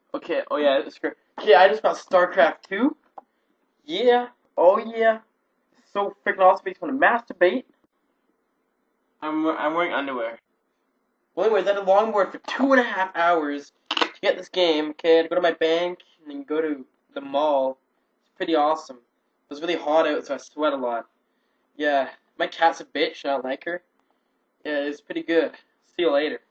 Okay, oh yeah, it's great. Okay, I just got Starcraft 2. Yeah, oh yeah. So freaking awesome, makes me want to masturbate. I'm wearing underwear. Well, anyways, I had a longboard for 2.5 hours to get this game. Okay, I had to go to my bank and then go to the mall. It's pretty awesome. It was really hot out, so I sweat a lot. Yeah, my cat's a bitch. I don't like her. Yeah, it's pretty good. See you later.